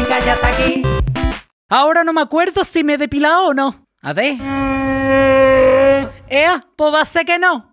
cállate aquí. Ahora no me acuerdo si me he depilado o no. A ver. Pues va a ser que no.